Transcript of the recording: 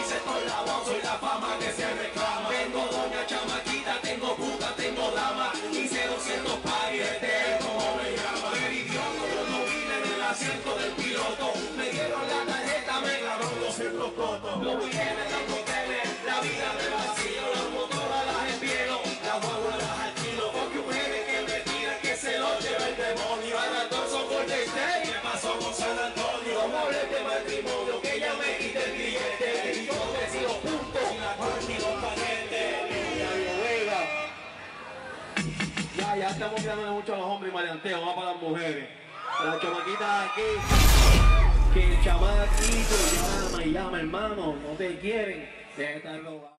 sector lavado, soy la fama que se reclama. Tengo doña chamaquita, tengo puta, tengo dama. Hice 200 paris, este es como me llama. El idiota, yo no vine en el asiento del piloto. Me dieron la tarjeta, me ganaron 200 cotos. Los billetes, los hoteles, la vida de vacío. Las motoras las envío, las guaguas las alquilo. Porque mujeres que me tiran, que se los lleva el demonio. Ahora todos son por State. ¿Qué pasó con San Antonio? No me hables de matrimonio, que ya me quité el billete. Y yo decido puntos, y la cuarta y los paquetes. Ya estamos mirando mucho a los hombres y maleanteos, vamos para las mujeres. Las chamaquitas aquí, que el chamaquito llama y llama, hermano, no te quieren, deja de estar robando.